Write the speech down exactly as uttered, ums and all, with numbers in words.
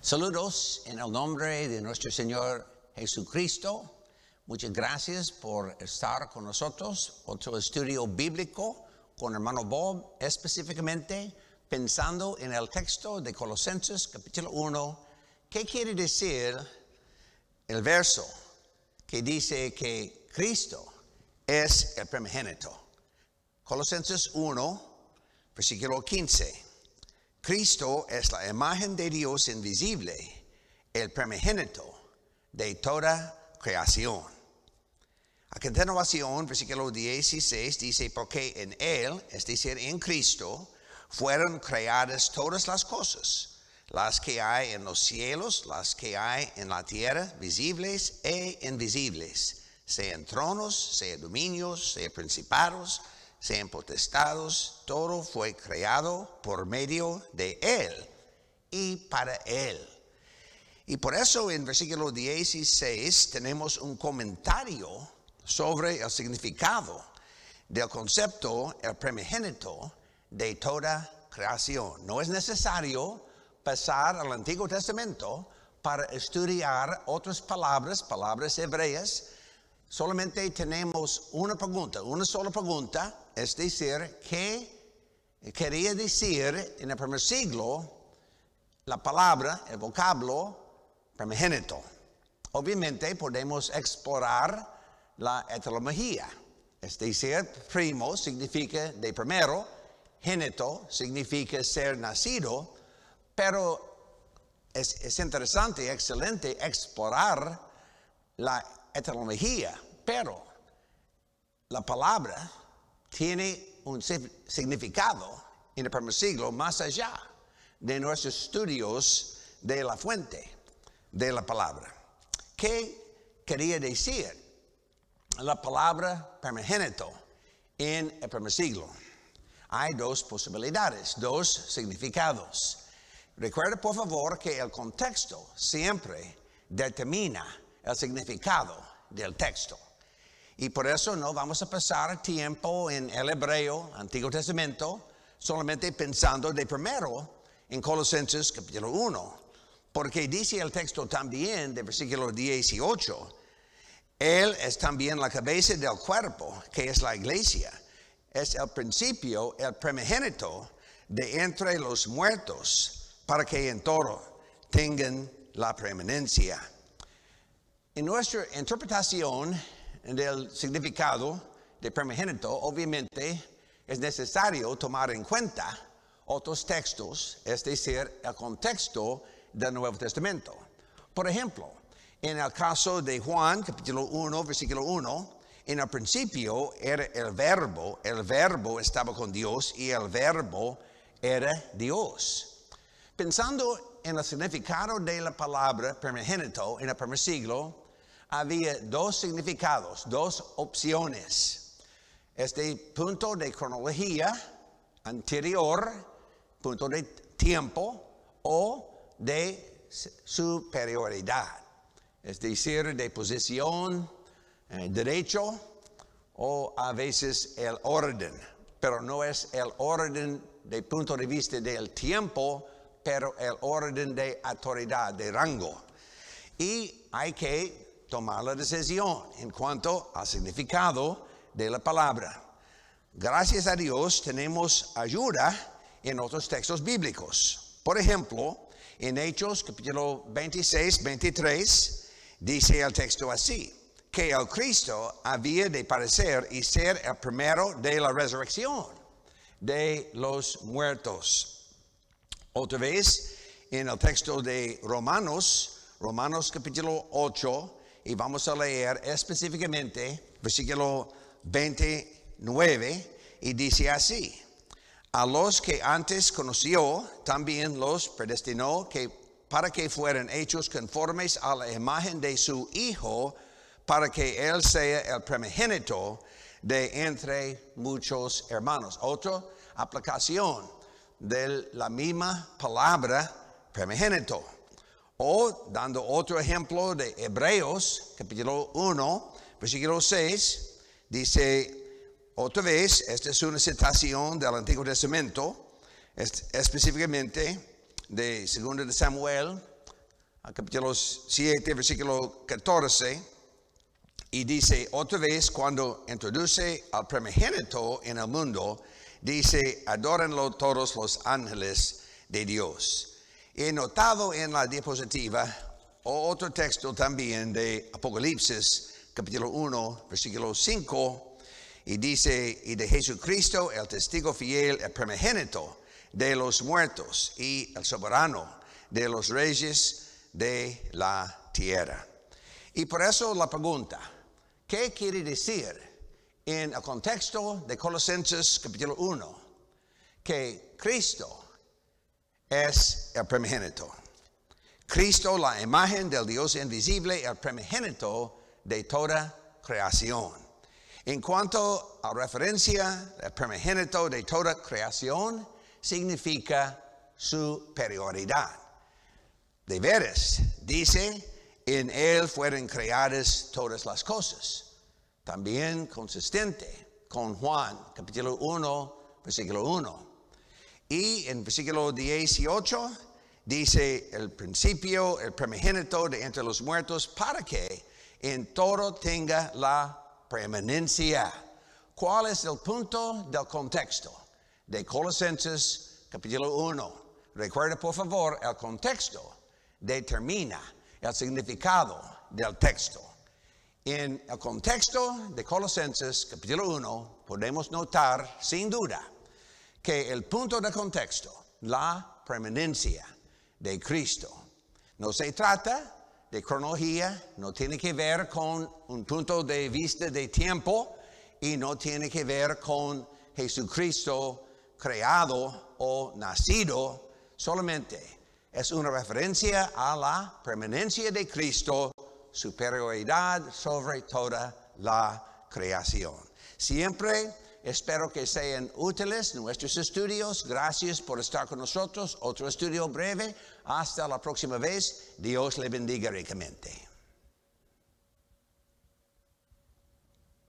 Saludos en el nombre de nuestro Señor Jesucristo. Muchas gracias por estar con nosotros. Otro estudio bíblico con hermano Bob, específicamente pensando en el texto de Colosenses capítulo uno. ¿Qué quiere decir el verso que dice que Cristo es el primogénito? Colosenses uno, versículo quince. Cristo es la imagen de Dios invisible, el primogénito de toda creación. A continuación, versículo dieciséis dice, porque en Él, es decir, en Cristo, fueron creadas todas las cosas, las que hay en los cielos, las que hay en la tierra, visibles e invisibles, sean tronos, sean dominios, sean principados, sean potestados, todo fue creado por medio de Él y para Él. Y por eso en versículo dieciséis tenemos un comentario sobre el significado del concepto el primogénito de toda creación. No es necesario pasar al Antiguo Testamento para estudiar otras palabras, palabras hebreas. Solamente tenemos una pregunta, una sola pregunta, es decir, ¿qué quería decir en el primer siglo la palabra, el vocablo primogénito? Obviamente podemos explorar la etimología, es decir, primo significa de primero, génito significa ser nacido, pero es, es interesante, excelente explorar la etimología, pero la palabra tiene un significado en el primer siglo más allá de nuestros estudios de la fuente de la palabra. ¿Qué quería decir la palabra primogénito en el primer siglo? Hay dos posibilidades, dos significados. Recuerda por favor que el contexto siempre determina el significado del texto. Y por eso no vamos a pasar tiempo en el hebreo, Antiguo Testamento, solamente pensando de primero en Colosenses capítulo uno. Porque dice el texto también de versículo dieciocho, Él es también la cabeza del cuerpo, que es la iglesia. Es el principio, el primogénito de entre los muertos, para que en todo tengan la preeminencia. En nuestra interpretación del significado de primogénito, obviamente es necesario tomar en cuenta otros textos, es decir, el contexto del Nuevo Testamento. Por ejemplo, en el caso de Juan, capítulo uno, versículo uno, en el principio era el verbo, el verbo estaba con Dios y el verbo era Dios. Pensando en el significado de la palabra primogénito en el primer siglo, había dos significados, dos opciones. Este punto de cronología anterior, punto de tiempo o de superioridad, es decir, de posición, eh, derecho o a veces el orden, pero no es el orden de punto de vista del tiempo, pero el orden de autoridad, de rango. Y hay que tomar la decisión en cuanto al significado de la palabra. Gracias a Dios tenemos ayuda en otros textos bíblicos. Por ejemplo, en Hechos capítulo veintiséis, veintitrés, dice el texto así, que el Cristo había de padecer y ser el primero de la resurrección de los muertos. Otra vez, en el texto de Romanos, Romanos capítulo ocho, y vamos a leer específicamente versículo veintinueve, y dice así, a los que antes conoció, también los predestinó que, para que fueran hechos conformes a la imagen de su Hijo, para que Él sea el primogénito de entre muchos hermanos. Otra aplicación de la misma palabra primogénito. O dando otro ejemplo de Hebreos, capítulo uno, versículo seis, dice otra vez, esta es una citación del Antiguo Testamento, específicamente de segundo de Samuel, capítulo siete, versículo catorce, y dice, otra vez, cuando introduce al primogénito en el mundo, dice, adórenlo todos los ángeles de Dios. He notado en la diapositiva otro texto también de Apocalipsis, capítulo uno, versículo cinco, y dice, y de Jesucristo, el testigo fiel, el primogénito de los muertos y el soberano de los reyes de la tierra. Y por eso la pregunta, ¿qué quiere decir en el contexto de Colosenses capítulo uno? Que Cristo es el primogénito. Cristo, la imagen del Dios invisible, el primogénito de toda creación. En cuanto a referencia, el primogénito de toda creación significa superioridad. De veras, dice, en Él fueron creadas todas las cosas. También consistente con Juan, capítulo uno, versículo uno. Y en versículo dieciocho, dice el principio, el primogénito de entre los muertos, para que en todo tenga la preeminencia. ¿Cuál es el punto del contexto de Colosenses capítulo uno? Recuerda por favor, el contexto determina el significado del texto. En el contexto de Colosenses capítulo uno podemos notar sin duda que el punto de contexto, la preeminencia de Cristo. No se trata de cronología, no tiene que ver con un punto de vista de tiempo y no tiene que ver con Jesucristo creado o nacido, solamente es una referencia a la preeminencia de Cristo, superioridad sobre toda la creación. Siempre espero que sean útiles nuestros estudios. Gracias por estar con nosotros. Otro estudio breve. Hasta la próxima vez. Dios le bendiga ricamente.